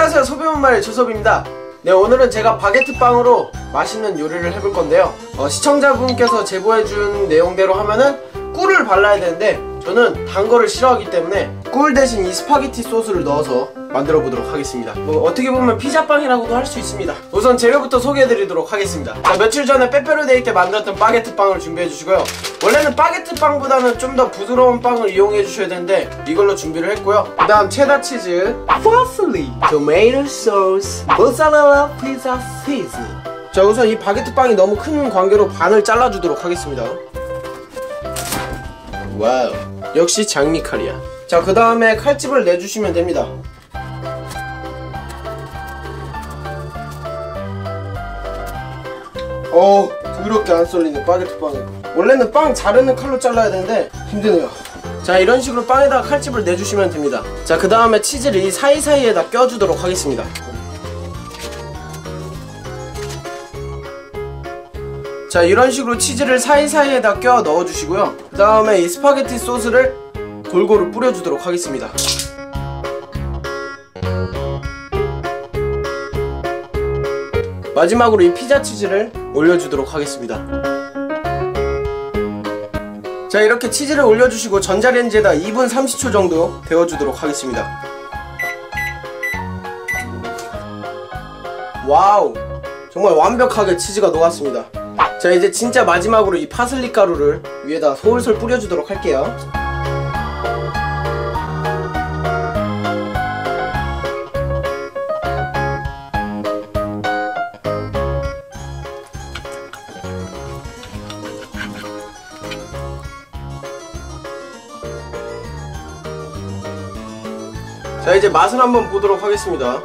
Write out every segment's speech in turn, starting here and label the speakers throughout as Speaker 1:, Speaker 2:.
Speaker 1: 안녕하세요, 소비문말의 조섭입니다. 네, 오늘은 제가 바게트 빵으로 맛있는 요리를 해볼 건데요. 시청자분께서 제보해준 내용대로 하면은 꿀을 발라야 되는데 저는 단 거를 싫어하기 때문에 꿀 대신 이 스파게티 소스를 넣어서 만들어 보도록 하겠습니다. 어떻게 보면 피자빵이라고도 할 수 있습니다. 우선 재료부터 소개해드리도록 하겠습니다. 자, 며칠 전에 빼빼로데이 때 만들었던 바게트 빵을 준비해 주시고요. 원래는 바게트 빵보다는 좀 더 부드러운 빵을 이용해 주셔야 되는데 이걸로 준비를 했고요. 그 다음 체다 치즈, 파슬리, 토마토 소스, 모짜렐라 피자 치즈. 자, 우선 이 바게트 빵이 너무 큰 관계로 반을 잘라주도록 하겠습니다. 와우, 역시 장미 칼이야. 자, 그 다음에 칼집을 내주시면 됩니다. 더럽게 안 썰리네, 바게트 빵에. 원래는 빵 자르는 칼로 잘라야 되는데 힘드네요. 자, 이런 식으로 빵에다가 칼집을 내주시면 됩니다. 자, 그 다음에 치즈를 이 사이사이에다 껴주도록 하겠습니다. 자, 이런 식으로 치즈를 사이사이에다 껴 넣어주시고요. 그 다음에 이 스파게티 소스를 골고루 뿌려주도록 하겠습니다. 마지막으로 이 피자 치즈를 올려주도록 하겠습니다. 자, 이렇게 치즈를 올려주시고 전자레인지에다 2분 30초 정도 데워주도록 하겠습니다. 와우, 정말 완벽하게 치즈가 녹았습니다. 자, 이제 진짜 마지막으로 이 파슬리 가루를 위에다 솔솔 뿌려주도록 할게요. 자, 이제 맛을 한번 보도록 하겠습니다.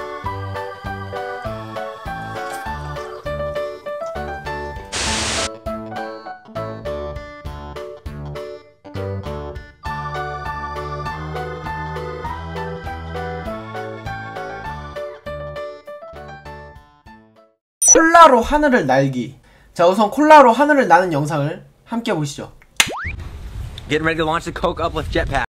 Speaker 1: 콜라로 하늘을 날기. 자, 우선 콜라로 하늘을 나는 영상을 함께 보시죠.
Speaker 2: Getting ready to launch the Coke up with jetpack.